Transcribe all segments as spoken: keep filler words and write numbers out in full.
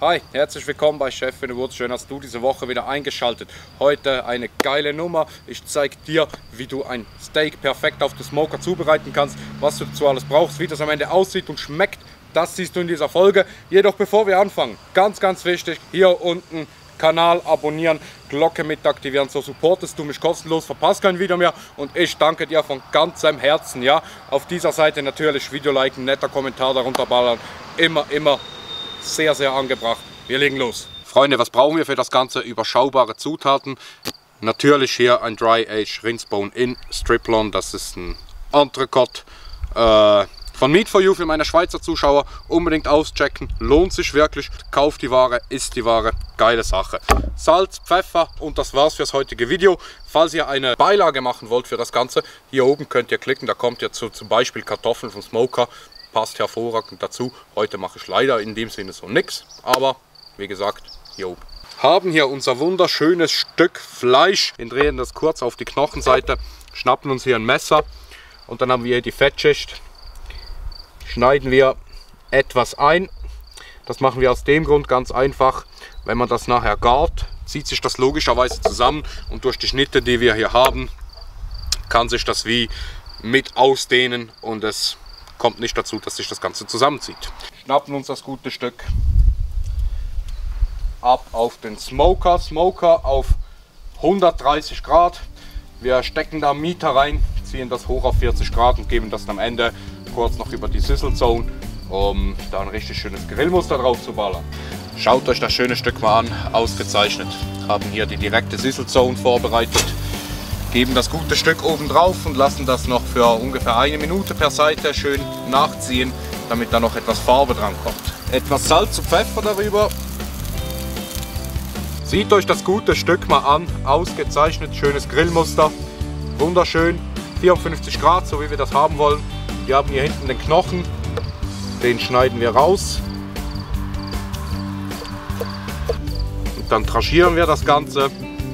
Hi, herzlich willkommen bei Chef in the Woods. Schön, dass du diese Woche wieder eingeschaltet. Heute eine geile Nummer. Ich zeige dir, wie du ein Steak perfekt auf den Smoker zubereiten kannst, was du dazu alles brauchst, wie das am Ende aussieht und schmeckt. Das siehst du in dieser Folge. Jedoch bevor wir anfangen, ganz ganz wichtig, hier unten Kanal abonnieren, Glocke mit aktivieren, so supportest du mich kostenlos, verpasst kein Video mehr und ich danke dir von ganzem Herzen. Ja, auf dieser Seite natürlich Video liken, netter Kommentar darunter ballern, immer immer sehr sehr angebracht. Wir legen los. Freunde, was brauchen wir für das Ganze? Überschaubare Zutaten. Natürlich hier ein Dry Age Rindsbone in Strip Loin, das ist ein Entrecote äh, von Meat for You für meine Schweizer Zuschauer. Unbedingt auschecken, lohnt sich wirklich. Kauft die Ware, isst die Ware, geile Sache. Salz, Pfeffer und das war's fürs heutige Video. Falls ihr eine Beilage machen wollt für das Ganze, hier oben könnt ihr klicken, da kommt ihr zu, zum Beispiel Kartoffeln vom Smoker. Passt hervorragend dazu. Heute mache ich leider in dem Sinne so nichts, aber wie gesagt, hier oben. Haben hier unser wunderschönes Stück Fleisch. Wir drehen das kurz auf die Knochenseite, schnappen uns hier ein Messer und dann haben wir hier die Fettschicht. Schneiden wir etwas ein. Das machen wir aus dem Grund ganz einfach. Wenn man das nachher gart, zieht sich das logischerweise zusammen und durch die Schnitte, die wir hier haben, kann sich das wie mit ausdehnen und es kommt nicht dazu, dass sich das Ganze zusammenzieht. Schnappen uns das gute Stück ab auf den Smoker. Smoker auf hundertdreißig Grad. Wir stecken da Mieter rein, ziehen das hoch auf vierzig Grad und geben das am Ende kurz noch über die Sizzle Zone, um da ein richtig schönes Grillmuster drauf zu ballern. Schaut euch das schöne Stück mal an, ausgezeichnet. Haben hier die direkte Sizzle Zone vorbereitet. Geben das gute Stück oben drauf und lassen das noch für ungefähr eine Minute per Seite schön nachziehen, damit da noch etwas Farbe dran kommt. Etwas Salz und Pfeffer darüber. Seht euch das gute Stück mal an, ausgezeichnet, schönes Grillmuster, wunderschön, vierundfünfzig Grad, so wie wir das haben wollen. Wir haben hier hinten den Knochen, den schneiden wir raus und dann tranchieren wir das Ganze.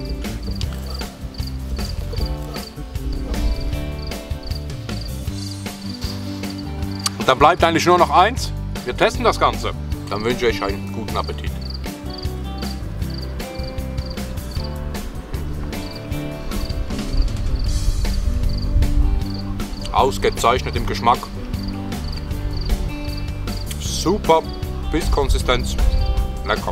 Dann bleibt eigentlich nur noch eins. Wir testen das Ganze. Dann wünsche ich euch einen guten Appetit. Ausgezeichnet im Geschmack. Super Bisskonsistenz. Lecker.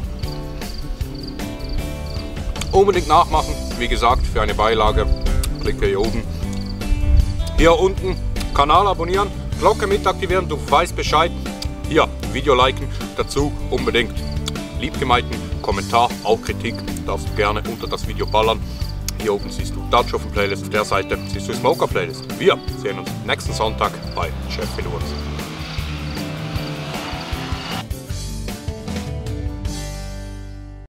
Unbedingt nachmachen. Wie gesagt, für eine Beilage klicke hier oben. Hier unten Kanal abonnieren. Glocke mit aktivieren, du weißt Bescheid. Hier, Video liken, dazu unbedingt liebgemeinten Kommentar, auch Kritik, darfst du gerne unter das Video ballern. Hier oben siehst du Dutch Oven Playlist, auf der Seite siehst du Smoker Playlist. Wir sehen uns nächsten Sonntag bei Chef in the Woods.